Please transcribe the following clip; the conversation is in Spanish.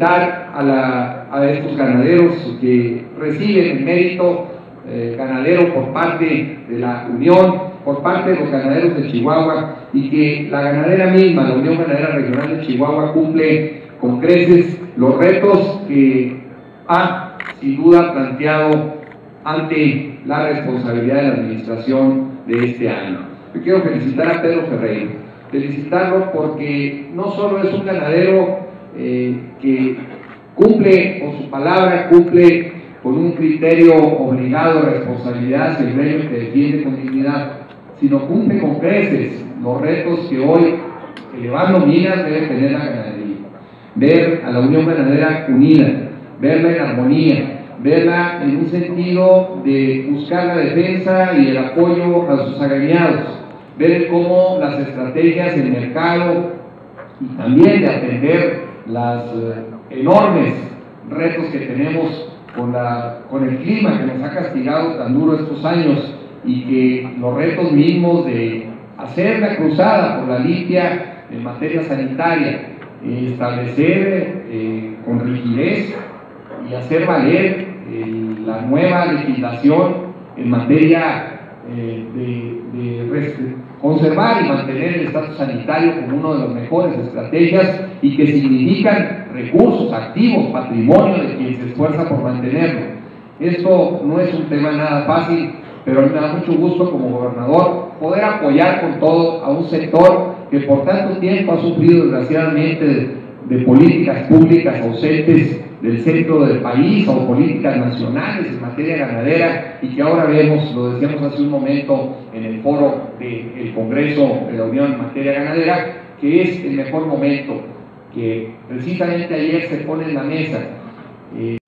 felicitar a estos ganaderos que reciben el mérito ganadero por parte de la Unión, por parte de los ganaderos de Chihuahua, y que la ganadera misma, la Unión Ganadera Regional de Chihuahua, cumple con creces los retos que ha sin duda planteado ante la responsabilidad de la administración de este año. Yo quiero felicitar a Pedro Ferreira, felicitarlo porque no solo es un ganadero que cumple con su palabra, cumple con un criterio obligado de responsabilidad hacia el gremio que defiende con dignidad, sino cumple con creces los retos que hoy, elevando minas, debe tener la ganadería. Ver a la Unión Ganadera unida, verla en armonía, verla en un sentido de buscar la defensa y el apoyo a sus agremiados, ver cómo las estrategias del mercado y también de atender los enormes retos que tenemos con el clima que nos ha castigado tan duro estos años, y que los retos mismos de hacer la cruzada por la limpia en materia sanitaria, establecer con rigidez y hacer valer la nueva legislación en materia de conservar y mantener el estatus sanitario como una de las mejores estrategias, y que significan recursos, activos, patrimonio de quien se esfuerza por mantenerlo. Esto no es un tema nada fácil, pero a mí me da mucho gusto como gobernador poder apoyar con todo a un sector que por tanto tiempo ha sufrido desgraciadamente de políticas públicas ausentes del centro del país o políticas nacionales en materia ganadera, y que ahora vemos, lo decíamos hace un momento en el foro del Congreso de la Unión en materia ganadera, que es el mejor momento, que precisamente ayer se pone en la mesa